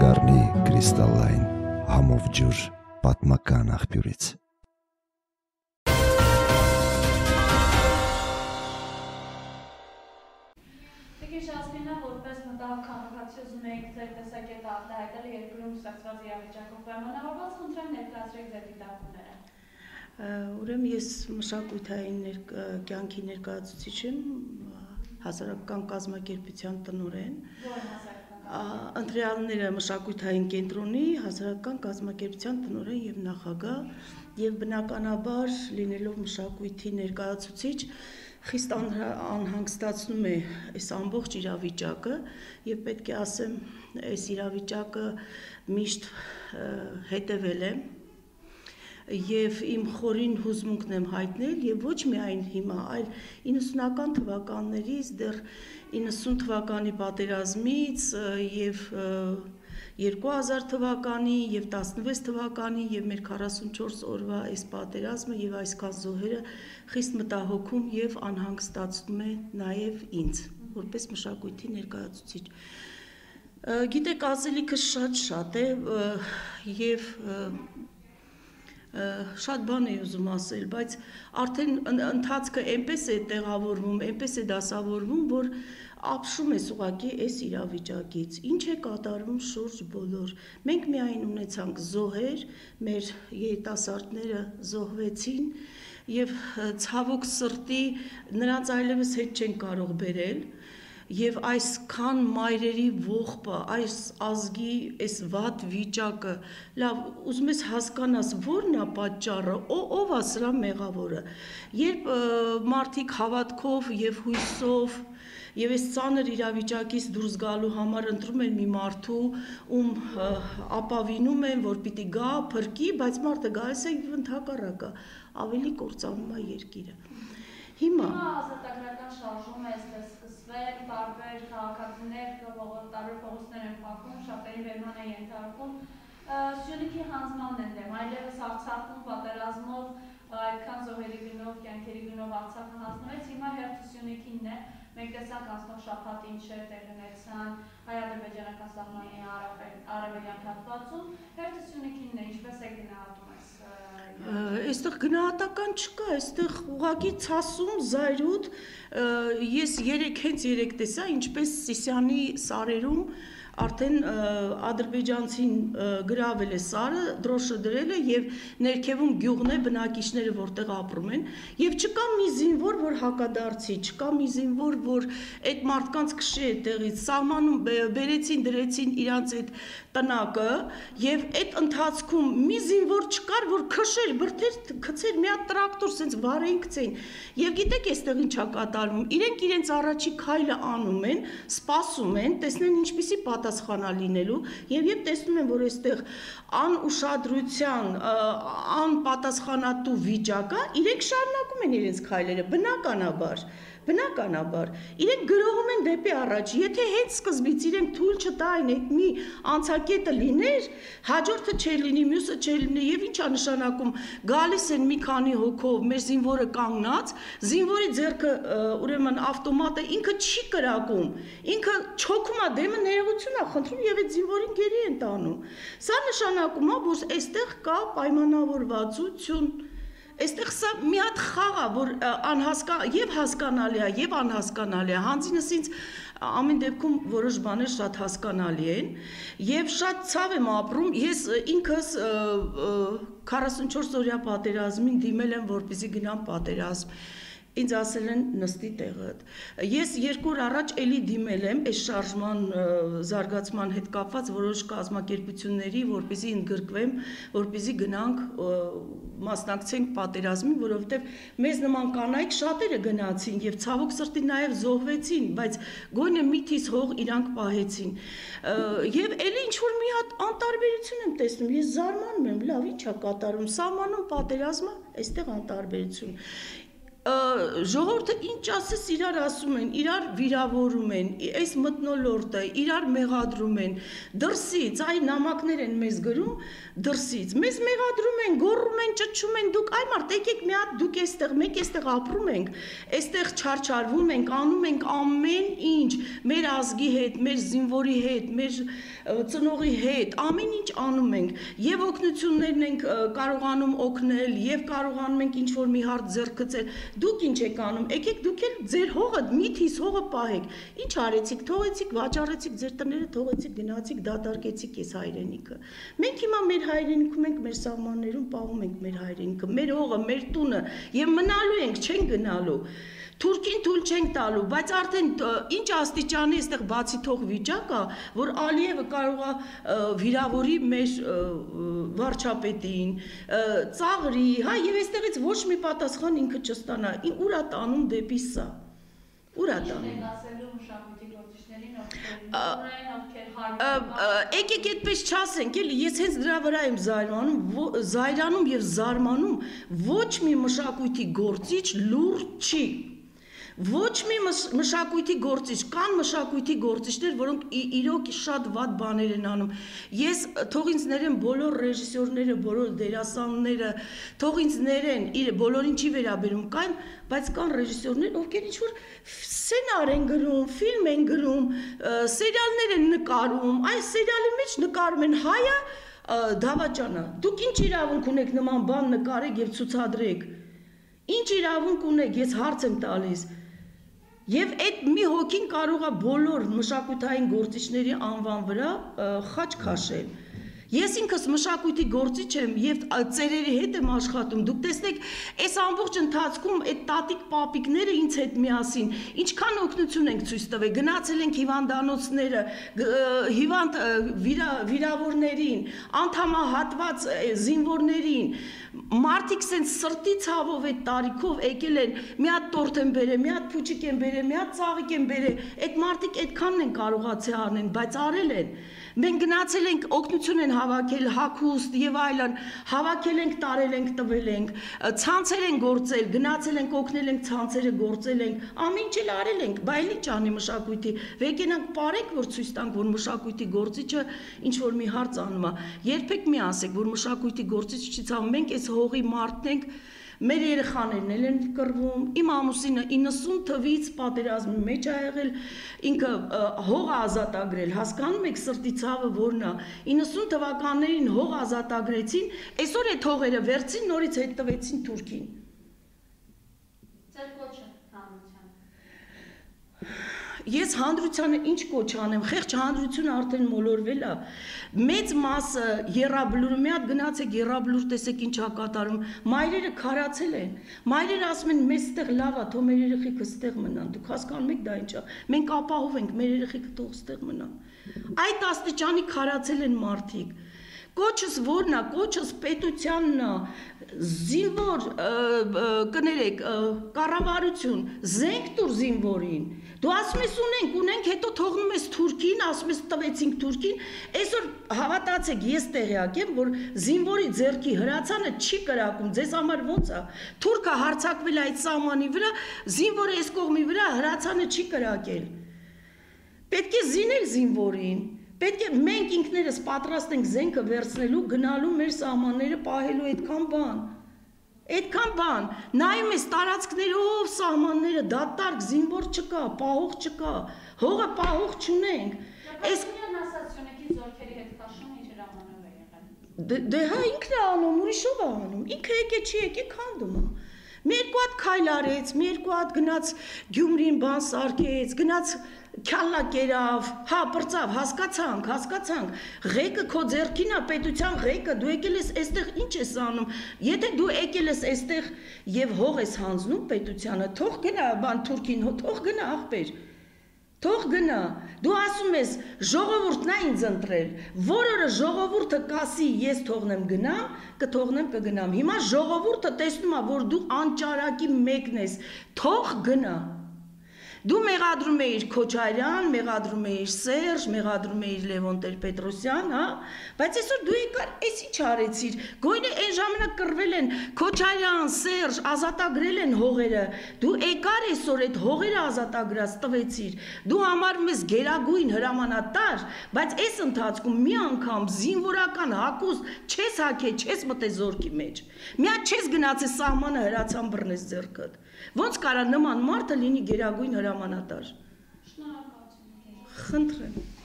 կդառնի կրիստալային համով ջուր պատմական աղբյուրից։ Տիկին Շասմինա, որպես մտահոգ քաղաքացի ուզում էինք ձեր տեսակետը արտահայտել երկրում ստեղծված իրավիճակով պայմանավորված, խնդրեմ ներկայացրեք ձեր դիտարկումները։ Ուրեմն ես մշակութային կյանքի ներկայացուցիչ եմ, հասարակական կազմակերպության տնօրեն։ Ո՞ր հասարակական։ Ընտրյալները մշակութային կենտրոնի հասարակական կազմակերպության տնօրեն եւ նախագահ եւ բնականաբար լինելով մշակույթի ներկայացուցիչ խիստ անհանգստացնում է այս ամբողջ իրավիճակը եւ պետք է ասեմ այս իրավիճակը միշտ հետևել եմ եւ իմ խորին հուզմունքն եմ հայտնել եւ ոչ միայն հիմա, այլ 90-ական թվականներից դեռ 90 թվականի պատերազմից եւ 2000 թվականի եւ 16 թվականի եւ մեր 44 օրվա այս պատերազմը եւ այսքան զոհերը խիստ մտահոգում եւ անհանգստացնում է նաեւ ինձ որպես մշակույթի ներկայացուցիչ։ Գիտեք, ասելիքը շատ է եւ շատ բան է ուզում ասել, բայց արդեն ընթացքը այնպես է տեղավորվում, այնպես է դասավորվում, որ ապշում ես ուղղակի այս իրավիճակից։ Ինչ է կատարվում շուրջ բոլոր։ Մենք միայն ունեցանք զոհեր, մեր երիտասարդները զոհվեցին եւ ցավոք սրտի նրանց այլևս հետ չեն կարող բերել։ Եվ այսքան մայրերի ողբը, այս ազգի այս վատ վիճակը, լավ, ուզում ես հասկանաս, ո՞րն է պատճառը, ով է սրա մեղավորը։ Երբ մարդիկ հավատքով եւ հույսով եւ այս ծանր իրավիճակից դուրս գալու համար ընտրում են մի մարդու, ում ապավինում են, որ պիտի գա, փրկի, բայց մարդը գալիս է եւ ընդհակառակը ավելի կործանում է երկիրը։ Հիմա ազատագրական շարժում է սկսվել, տարբեր քաղաքացիներ տարբեր փողոցներ են փակում, շատերի վերման են ենթարկում, Սյունիքի հանձնանն են դեմ, այլևս Արցախում պատերազմով այդքան զոհերի գնով, կյանքերի գնով Արցախը հանձնվեց, հիմա հերթը Սյունիքինն է, մենք տեսանք անցնող շաբաթ ինչեր տեղի ունեցան հայ-ադրբեջանական սահմանի արևելյան հատվածում, հերթը Սյունիքինն է, ինչպես է գնահատում այս Այստեղ գնահատական չկա, այստեղ ուղղակի ցասում, զայրույթ, ես հենց երեք տեսա, ինչպես Սիսիանի սարերում արդեն ադրբեջանցին գրավել է սարը, դրոշը դրել է եւ ներքևում գյուղն է, բնակիչները որտեղ ապրում են եւ չկա մի զինվոր, որ հակադարձի, չկա մի զինվոր, որ այդ մարդկանց քշի այդտեղից, սահմանում բերեցին, դրեցին իրանց այդ տնակը եւ այդ ընթացքում մի զինվոր չկար, որ քշեր, բրդեր գցեր, մի հատ տրակտոր սենց վարեին գցեին եւ գիտեք այստեղ ինչա կատարվում, իրենց առաջի քայլը անում են, սպասում են, տեսնեն ինչպիսի պատասխանա լինելու եւ երբ տեսնում են, որ այստեղ անուշադրության, անպատասխանատու վիճակը, իրենք շարունակում են իրենց քայլերը, բնականաբար, իրենք գրողում են դեպի առաջ, եթե հետ սկզբից իրենք թույլ չտային այդ մի անցակետը լիներ, հաջորդը չէր լինի, մյուսը չէր լինի եւ ինչա նշանակում, գալիս են մի քանի հոգով, մեր զինվորը կանգնած, զինվորի ձեռքը ուրեմն ավտոմատը ինքը չի կրակում, ինքը չոքում է դեմը ներողություն է խնդրում եւ այդ զինվորին գերի են տանում։ Սա նշանակում է, որ այստեղ կա պայմանավորվածություն, այստեղ սա մի հատ խաղ է, որ եւ հասկանալի է, եւ անհասկանալի է, հանձինս ինձ ամեն դեպքում որոշ բաներ շատ հասկանալի են եւ շատ ցավ եմ ապրում, ես ինքս 44 օրյա պատերազմին դիմել եմ, որպեսզի գնամ պատերազմ, ինձ ասել են նստի տեղդ, ես 2 օր առաջ էլի դիմել եմ այս շարժման զարգացման հետ կապված որոշ կազմակերպությունների, որպեսզի ընդգրկվեմ, որպեսզի գնանք մասնակցենք պատերազմին, որովհետև մեզ նման կանայք շատերը գնացին եւ ցավոք սրտի նաեւ զոհվեցին, բայց գոնե միթից հող իրանք պահեցին։ Եվ էլի ինչ որ մի հատ անտարբերություն եմ տեսնում, ես զարմանում եմ, լավ, ի՞նչ է կատարում, սահմանում պատերազմը, այստեղ անտարբերություն։ ժողովուրդը ինչ ասես իրար ասում են, իրար վիրավորում են, այս մթնոլորտը իրար մեղադրում են, դրսից այ նամակներ են մեզ գրում, դրսից մեզ մեղադրում են, գոռում են, ճչում են, դուք այ մարդ եկեք մի հատ դուք այստեղ, մենք այստեղ ապրում ենք, այստեղ չարչարվում ենք, անում ենք ամեն ինչ, մեր ազգի հետ, մեր զինվորի հետ, մեր ծնողի հետ, ամեն ինչ անում ենք, եւ օգնություններն ենք կարողանում օգնել, եւ կարողանում ենք ինչ որ մի հարց ձեռքծել, դուք ինչ եք անում, եկեք դուք էլ ձեր հողը, միթիս հողը պահեք, ինչ արեցիք, թողեցիք, վաճառեցիք ձեր տները, թողեցիք, գնացիք, դատարկեցիք այս հայրենիքը, մենք հիմա մեր հայրենիքում ենք, մեր սահմաններում պահում ենք մեր հայրենիքը, մեր հողը, մեր տունը, եւ մնալու ենք, չենք գնալու, Թուրքին թույլ չենք տալու, բայց արդեն ինչ աստիճանի այստեղ բացի թող վիճակ է, որ Ալիևը կարող է վիրավորի մեր վարչապետին, ծաղրի, հա, եւ այստեղից ոչ մի պատասխան ինքը չստանա, ուր է տանում դեպի սա, ուր է տանում։ Եկեք այդպես չասենք, էլի ես հենց դրա վրա եմ զայրանում եւ զարմանում, ոչ մի մշակույթի գործիչ լուրջ չի։ Ոչ մի մշակույթի գործիչ, կան մշակույթի գործիչներ, որոնք իրոք շատ վատ բաներ են անում։ Ես թող ինձ ներեն բոլոր ռեժիսորները, բոլոր դերասանները, թող ինձ ներեն, բոլորին չի վերաբերում, կան, բայց կան ռեժիսորներ, ովքեր ինչ-որ սցենար են գրում, ֆիլմ են գրում, սերիալներ են նկարում, այս սերիալի մեջ նկարում են հայը Դավաճանը։ Դուք ինչ իրավունք ունեք նման բան նկարեք եւ ցուցադրեք։ Ինչ իրավունք ունեք, ես հարց եմ տալիս։ Եվ այդ մի հոգին կարող է բոլոր մշակութային գործիչների անվան վրա խաչ քաշել։ Ես ինքս մշակույթի գործիչ եմ եւ ծերերի հետ եմ աշխատում։ Դուք տեսնեք, այս ամբողջ ընթացքում այդ տատիկ պապիկները ինձ հետ միասին ինչքան օգնություն ենք ցույց տվել։ Գնացել ենք հիվանդանոցները, հիվանդ վիրավորներին, անդամահատված զինվորներին, մարդիկ սենց սրտի ցավով այդ տարիքով եկել են, մի հատ տորտ են բերել, մի հատ փուչիկ են բերել, մի հատ ծաղիկ են բերել, այդ մարդիկ այդքանն են կարողացել անեն, բայց արել են։ Մենք գնացել ենք, օգնություն են հավաքել, հագուստ եւ այլն, հավաքել ենք, տարել ենք, տվել ենք, ցանցեր են գործել, գնացել ենք, օգնել ենք, ցանցերը գործել ենք, ամեն ինչ էլ արել ենք, բայց ինչ անի մշակույթի։ Եկենանք ապարենք, որ ցույց տանք, որ մշակույթի գործիչը ինչ որ մի հարց անում է։ Երբեք մի ասեք, որ մշակույթի գործիչը չի ցավում, մենք այս հողի մարդն ենք, մեր երեխաներն էլ են կռվում, իմ ամուսինը 90 թվից պատերազմի մեջ ա եղել, ինքը հող ազատագրել, հասկանում եք սրտի ցավը որն է, 90 թվականներին հող ազատագրեցին, այսօր այդ հողերը վերցին, նորից հետ տվեցին Թուրքին։ Ձեր կոչը հանրության։ Ես հանրությանը ինչ կոչ անեմ, խեղճ հանրությունը արդեն մոլորվել է, մեծ մասը եռաբլուրը, մի հատ գնացեք եռաբլուր տեսեք ինչ ա կատարում, մայրերը քարացել են, մայրերը ասում են մեզ ստեղ լավ է, թող մեր երեխեքը ստեղ մնան, դուք հասկանում եք դա ինչ է, մենք ապահով ենք, մեր երեխեքը թող ստեղ մնան, այդ աստիճանի քարացել են մարդիկ, կոչս որն է, կոչս պետությանն է, զինվոր կներեք, կառավարություն, զենք տուր զինվորին, դու ասում ես ունենք, հետո թողնում ես Թուրքին, ասում ես տվեցինք Թուրքին, այսօր հավատացեք, ես տեղյակ եմ, որ զինվորի ձեռքի հրացանը չի կրակում, ձեզ համար ոնց է, Թուրքը հարձակվել այդ սահմանի վրա, զինվորը այս կողմի վրա հրացանը չի կրակել, պետք է զինել զինվորին, պետք է մենք ինքներս պատրաստ ենք զենքը վերցնելու, գնալու մեր սահմանները պահելու այդքան բան, նայում ես տարածքներով սահմանները, դատարկ զինվոր չկա, պահող չկա, հողը պահող չունենք։ Պաշտոնյան ասացյունքի զորքերի հետ քաշումը ինչ ժամանակ է եղել։ Դե հա ինքն է անում, ուրիշով է անում, ինքը եկե չի եկե քանդում է։ Մի երկու հատ քայլ արեց, մի երկու հատ գնաց Գյումրին բան սարքեց, գնաց Քյալլա կերավ, հա պրծավ, հասկացանք, ղեկը քո ձեռքին է, պետության ղեկը, դու եկել ես այստեղ ինչ ես անում, եթե դու եկել ես այստեղ եւ հող ես հանձնում պետությանը, թող գնա բան Թուրքին, թող գնա աղբեր, թող գնա, դու ասում ես ժողովուրդն է ինձ ընտրել, որ օրը ժողովուրդը կասի ես թողնեմ գնամ, կթողնեմ կգնամ, հիմա ժողովուրդը տեսնում է, որ դու անճարակի մեկն ես, թող գնա, Դու մեղադրում էիր Քոչարյան, մեղադրում էիր Սերժ, մեղադրում էիր Լևոն Տեր-Պետրոսյան, հա, բայց այսօր դու եկար, էս ինչ արեցիր։ Գույնը այն ժամանակ կռվել են Քոչարյան, Սերժ, ազատագրել են հողերը։ Դու եկար այսօր այդ հողերը ազատագրած տվեցիր։ Դու համարում ես գերագույն հրամանատար, բայց այս ընթացքում մի անգամ զինվորական հակոս չես հագել, չես մտել զորքի մեջ։ Մի հատ չես գնացել սահմանը հրացան բռնես ձեռքդ։ Ոնց կարա նման մարդը լինի գերագույն հրամանատար։ Շնորհակալություն։ Խնդրեմ։